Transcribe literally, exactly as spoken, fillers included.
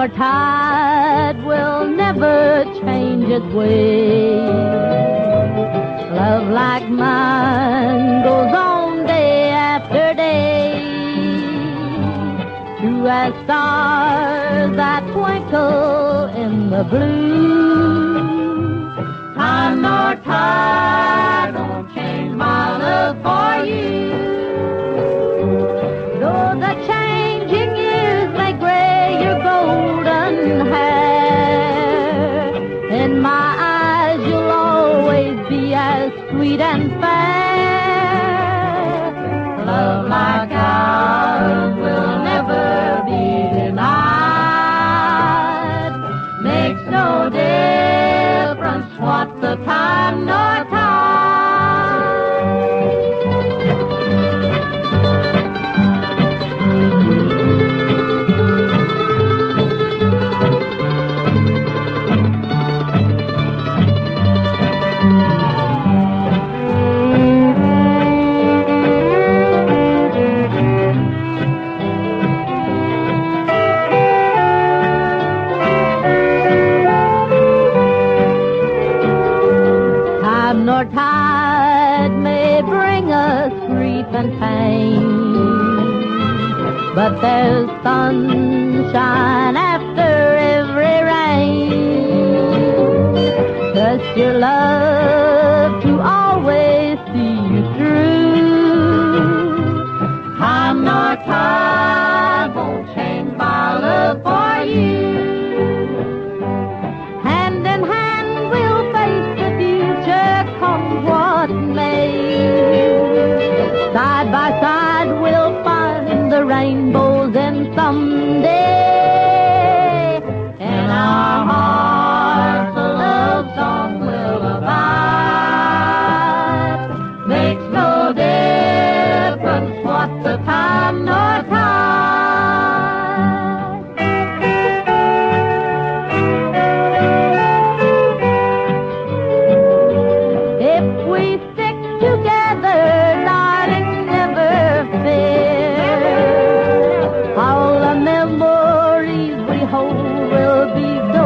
nor tide will never change its way. Love like mine goes on day after day, true as stars that twinkle in the blue. Time nor tide won't change my love for you. Though the changing years may gray your golden hair, in my eyes you'll always be as sweet and fair. Love like ours will never be denied. Makes no difference what the time nor tide. Nor tide may bring us grief and pain, but there's sunshine after every rain. Trust your love to always see you through. Time nor tide won't change my love for you. Hand in hand we'll face the future, come what may. Side by side we'll find the rainbows in someday. In our hearts a love song will abide. Makes no difference what the time nor tide. If we stick together, darling, never fear. All the memories we hold will be gone.